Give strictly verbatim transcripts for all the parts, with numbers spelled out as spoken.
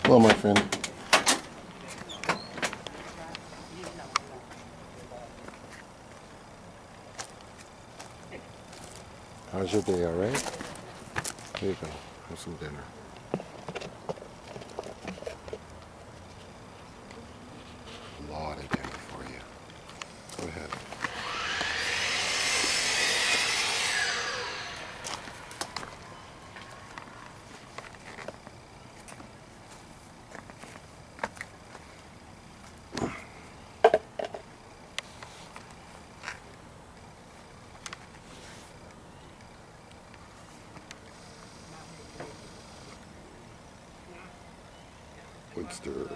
Hello, my friend. How's your day, all right? Here you go. Have some dinner. A lot of dinner for you. Go ahead. Woodster.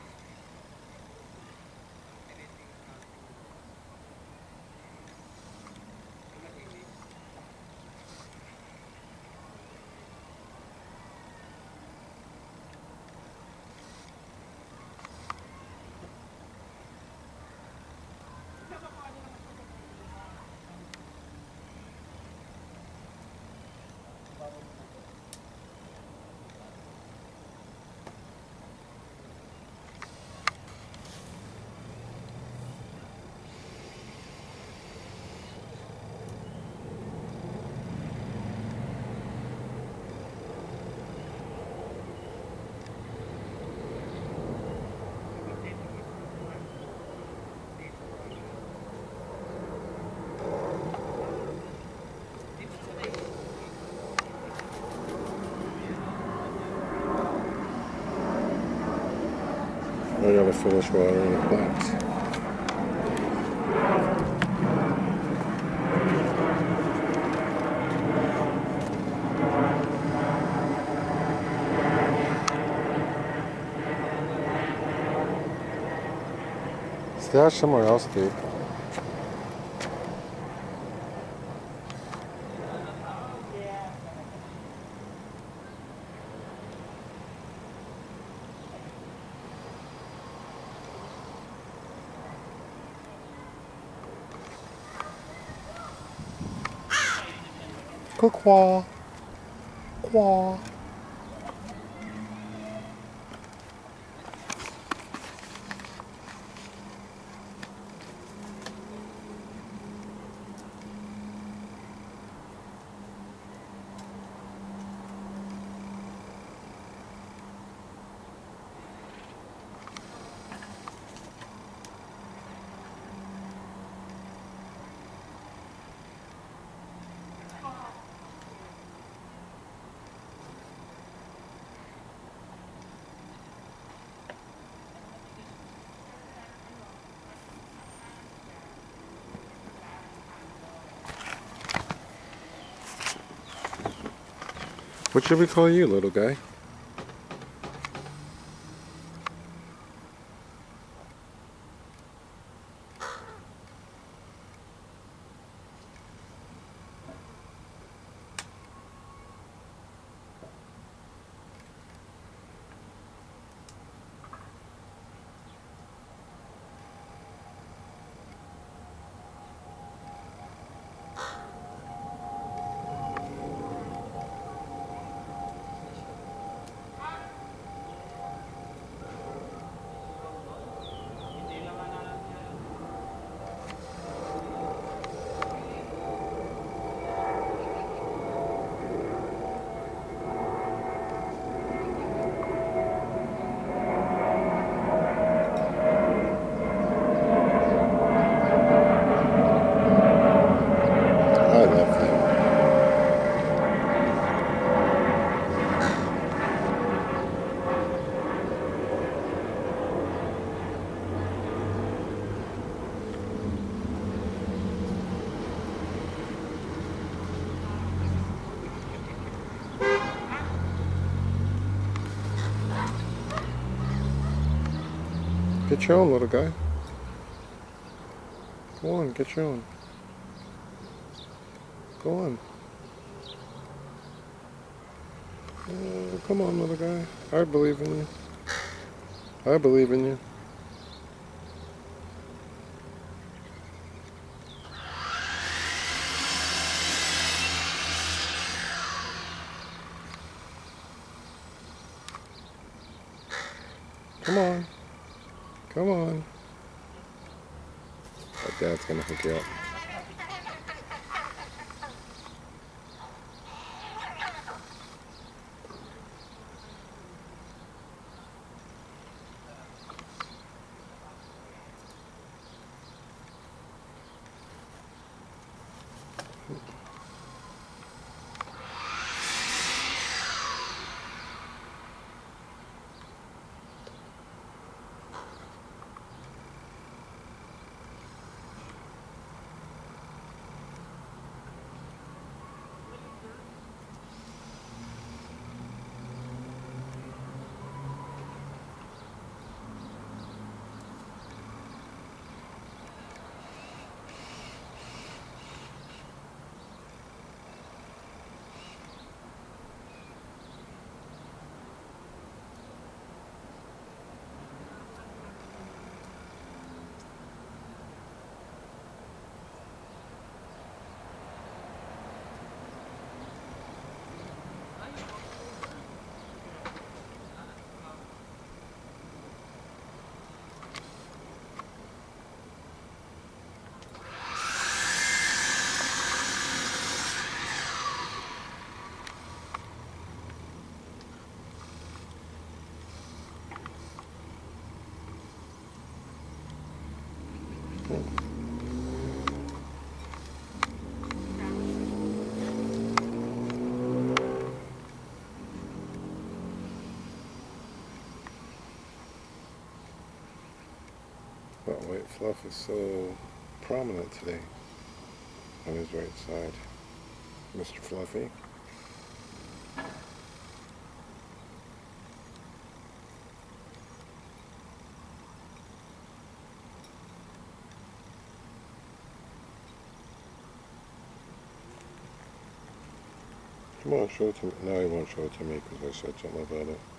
I gotta finish watering the plants. Stash somewhere else, dude. Go quaw. Quaw. What should we call you, little guy? I love them. Get your own, little guy. Go on, get your own. Go on. Oh, come on, little guy. I believe in you. I believe in you. Come on. Come on. Oh, Dad's gonna hook you up. That white fluff is so prominent today on his right side. Mister Fluffy. Come on, show it to me. No, he won't show it to me because I said something about it.